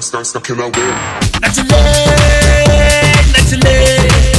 gangsta, gangsta, can I win? Not too late, not too late.